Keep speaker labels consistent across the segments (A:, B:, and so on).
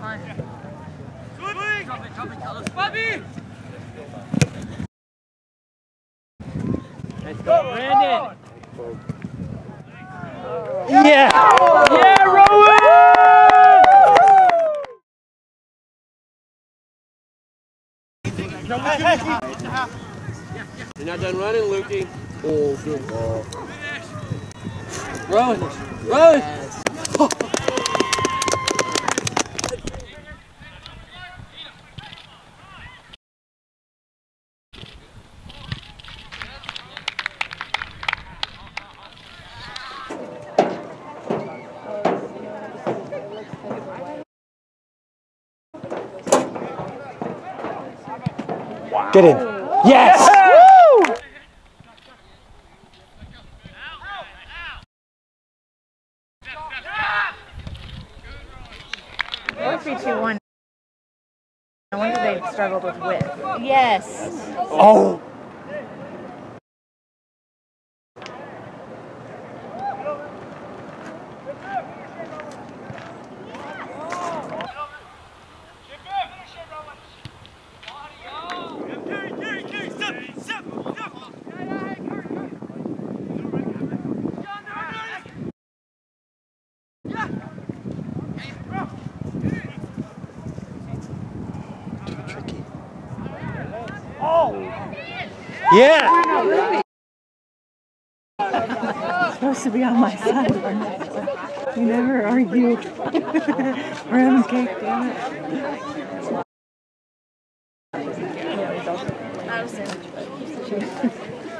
A: fine. Drop it, Carlos. Bobby! Let's go, Brandon! Yeah! Yeah, Rowan!
B: You're not done running, Lukey.
C: Oh, good ball.
B: Rowan! Rowan! Oh.
C: Get in. Yes! Woo!
D: Or 3-2-1. I wonder they struggled with width.
E: Yes.
C: Oh! Yeah!
D: It's supposed to be on my side. You never argue. We're having cake, damn it.
E: Not a sandwich,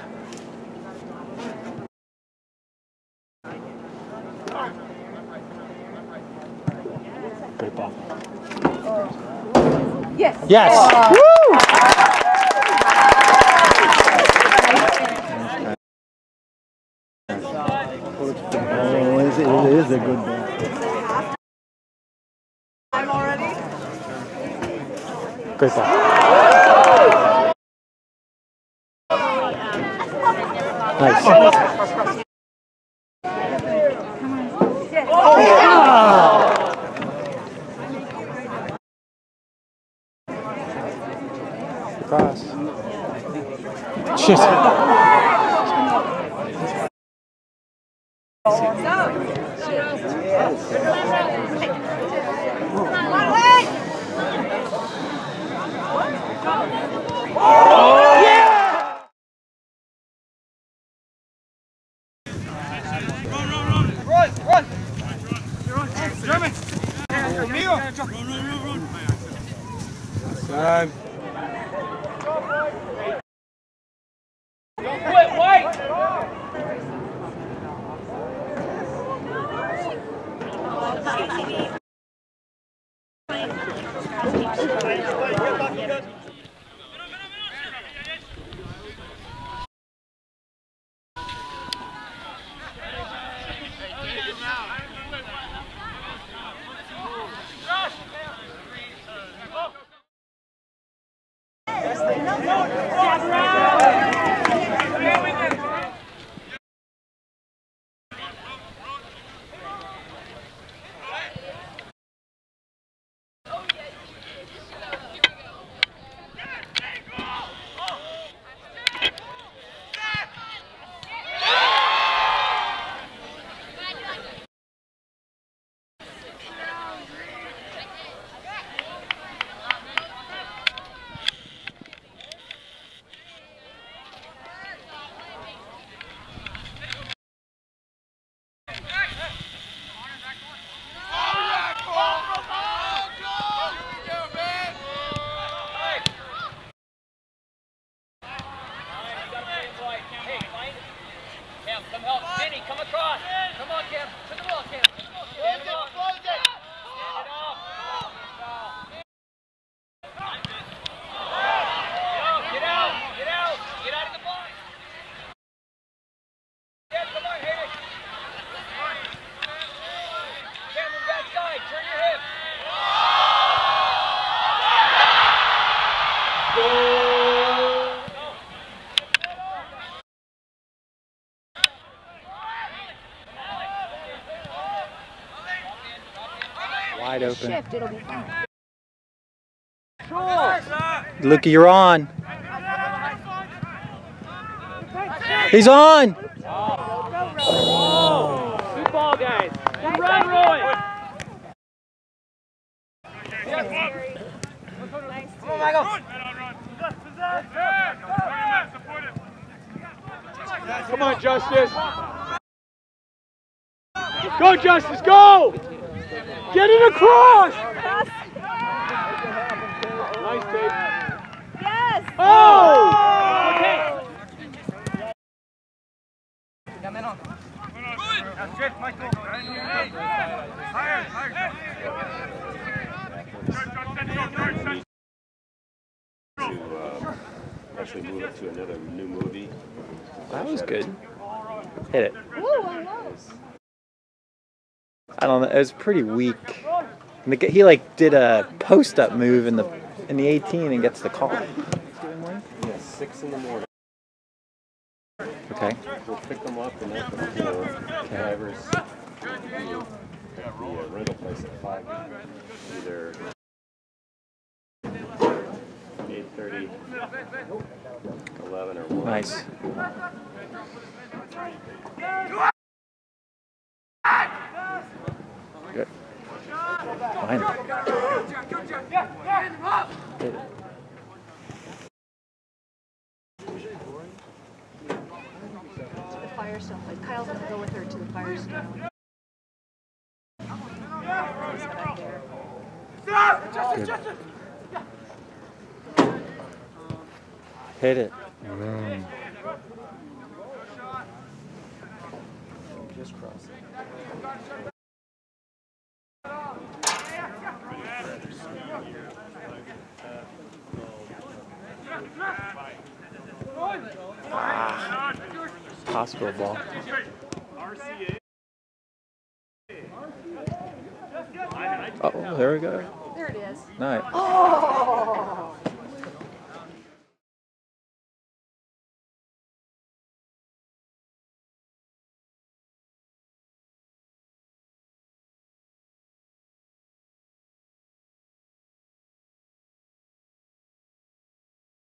C: Good ball.
D: Yes.
C: Yes! Woo! Oh, it is a good ball.
D: I'm already.
C: Good ball. Nice.
D: Oh,
C: yeah! Cross. Shit. Oh, yeah!
A: Run! German! Run!
B: Time.
A: Come help. Vinny, come across. Come on, Cam. To the ball, Cam. Stand it off. Stand it off. Get out. Get out. Get out of the box. Yeah, come on, hit it. Cameron, backside. Turn your hip.
C: Wide open.
E: Shift, it'll be fine.
C: Lukey, you're on. He's on.
A: Good ball, guys. Good run, Roy. Come on, Michael.
B: Come on, Justice. Go, Justice, go! Get it across! Nice, Dave.
E: Yes!
B: Oh!
A: Okay.
F: Actually move it to another new movie.
C: That was good. Hit it.
E: Ooh, I know.
C: I don't know. It was pretty weak. And he like did a post-up move in the 18 and gets the call.
F: Yeah, 6 in the morning.
C: Okay.
F: We'll pick them up and let them go. Drivers. The rental place at 5. Either 8:30, 11, or 1.
C: Nice. Good. Fine. Hit it.
E: To the Firestone place. Kyle's gonna go with her to the Firestone. He's back there.
C: Good. Hit it.
F: Just cross it.
C: Hospital ball. Oh, there we go.
E: There it is.
C: Nice.
E: Oh!